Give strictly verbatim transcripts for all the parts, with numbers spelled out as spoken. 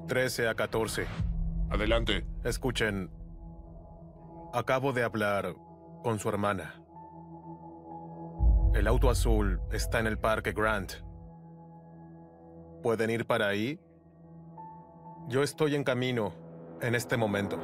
trece a catorce. Adelante. Escuchen. Acabo de hablar con su hermana. El auto azul está en el Parque Grant. ¿Pueden ir para ahí? Yo estoy en camino en este momento.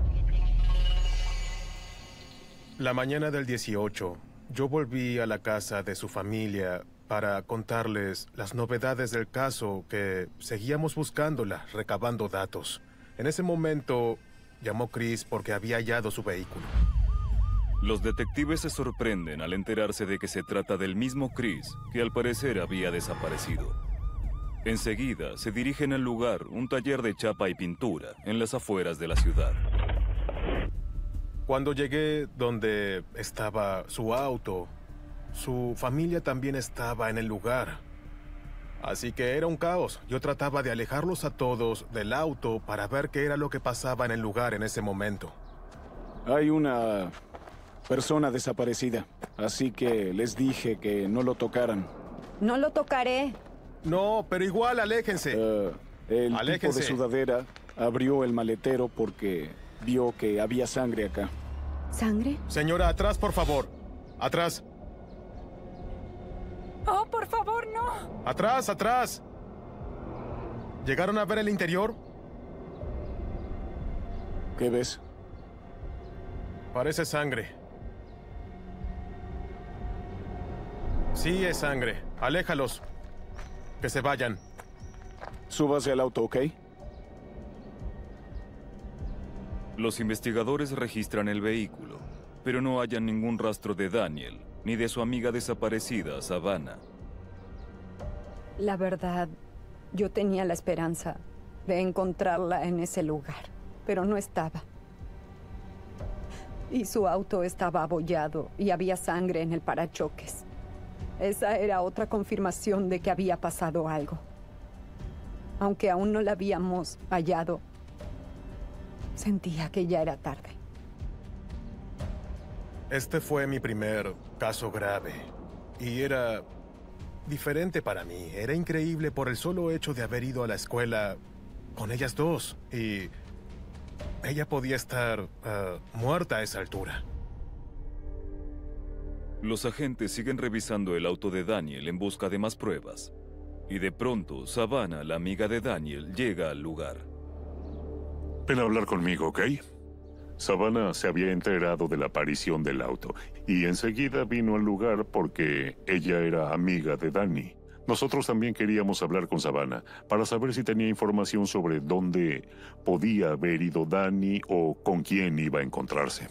La mañana del dieciocho, yo volví a la casa de su familia para contarles las novedades del caso, que seguíamos buscándola, recabando datos. En ese momento, llamó Chris porque había hallado su vehículo. Los detectives se sorprenden al enterarse de que se trata del mismo Chris, que al parecer había desaparecido. Enseguida se dirigen al lugar, un taller de chapa y pintura, en las afueras de la ciudad. Cuando llegué donde estaba su auto, su familia también estaba en el lugar. Así que era un caos. Yo trataba de alejarlos a todos del auto para ver qué era lo que pasaba en el lugar en ese momento. Hay una persona desaparecida, así que les dije que no lo tocaran. No lo tocaré. No, pero igual, aléjense. Uh, el Aléjense. tipo de sudadera abrió el maletero porque vio que había sangre acá. ¿Sangre? Señora, atrás, por favor. Atrás. Oh, por favor, no. Atrás, atrás. ¿Llegaron a ver el interior? ¿Qué ves? Parece sangre. Sí, es sangre. Aléjalos. Que se vayan. Súbase al auto, ¿ok? Los investigadores registran el vehículo, pero no hallan ningún rastro de Daniel, ni de su amiga desaparecida, Savannah. La verdad, yo tenía la esperanza de encontrarla en ese lugar, pero no estaba. Y su auto estaba abollado y había sangre en el parachoques. Esa era otra confirmación de que había pasado algo. Aunque aún no la habíamos hallado, sentía que ya era tarde. Este fue mi primer caso grave. Y era diferente para mí. Era increíble por el solo hecho de haber ido a la escuela con ellas dos. Y ella podía estar uh, muerta a esa altura. Los agentes siguen revisando el auto de Daniel en busca de más pruebas. Y de pronto, Savannah, la amiga de Daniel, llega al lugar. Ven a hablar conmigo, ¿ok? Savannah se había enterado de la aparición del auto y enseguida vino al lugar porque ella era amiga de Danny. Nosotros también queríamos hablar con Savannah para saber si tenía información sobre dónde podía haber ido Danny o con quién iba a encontrarse.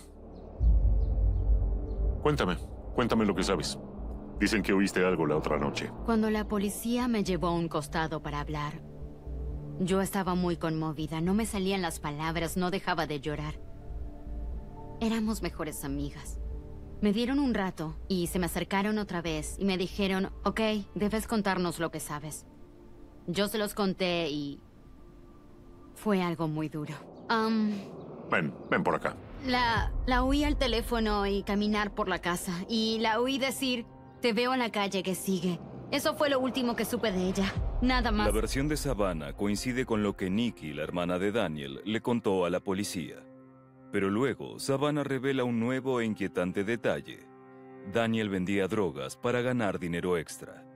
Cuéntame, cuéntame lo que sabes. Dicen que oíste algo la otra noche. Cuando la policía me llevó a un costado para hablar, yo estaba muy conmovida. No me salían las palabras, no dejaba de llorar. Éramos mejores amigas. Me dieron un rato y se me acercaron otra vez y me dijeron, ok, debes contarnos lo que sabes. Yo se los conté y fue algo muy duro. Um, ven, ven por acá. La, la oí al teléfono y caminar por la casa y la oí decir, te veo en la calle que sigue. Eso fue lo último que supe de ella. Nada más. La versión de Savannah coincide con lo que Nikki, la hermana de Daniel, le contó a la policía. Pero luego, Savannah revela un nuevo e inquietante detalle. Daniel vendía drogas para ganar dinero extra.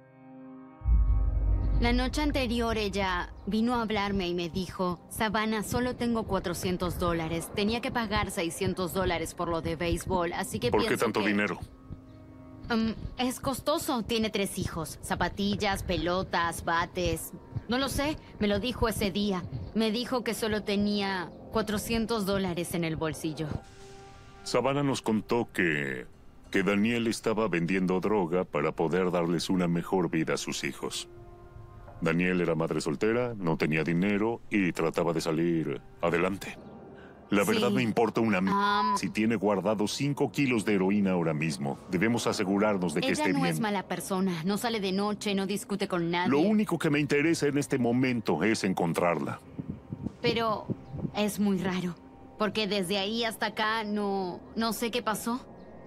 La noche anterior ella vino a hablarme y me dijo, Savannah, solo tengo cuatrocientos dólares. Tenía que pagar seiscientos dólares por lo de béisbol, así que ¿Por pienso qué tanto que... dinero? Um, es costoso. Tiene tres hijos. Zapatillas, pelotas, bates. No lo sé. Me lo dijo ese día. Me dijo que solo tenía cuatrocientos dólares en el bolsillo. Savannah nos contó que... que Daniel estaba vendiendo droga para poder darles una mejor vida a sus hijos. Daniel era madre soltera, no tenía dinero y trataba de salir adelante. La Sí. verdad me importa una m... Um, si tiene guardado cinco kilos de heroína ahora mismo. Debemos asegurarnos de que ella esté no bien. es mala persona. No sale de noche, no discute con nadie. Lo único que me interesa en este momento es encontrarla. Pero es muy raro. Porque desde ahí hasta acá no, no sé qué pasó.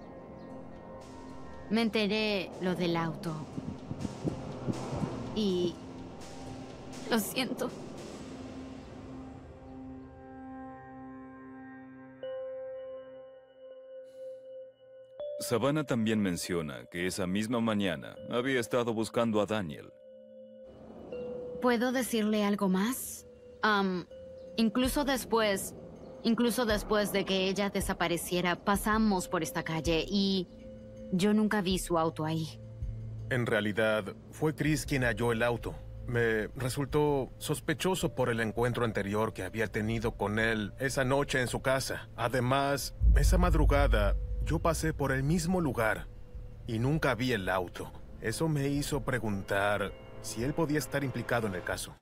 Me enteré lo del auto. Y... lo siento. Savannah también menciona que esa misma mañana había estado buscando a Daniel. ¿Puedo decirle algo más? Um, incluso después, incluso después de que ella desapareciera, pasamos por esta calle y yo nunca vi su auto ahí. En realidad, fue Chris quien halló el auto. Me resultó sospechoso por el encuentro anterior que había tenido con él esa noche en su casa. Además, esa madrugada, yo pasé por el mismo lugar y nunca vi el auto. Eso me hizo preguntar si él podía estar implicado en el caso.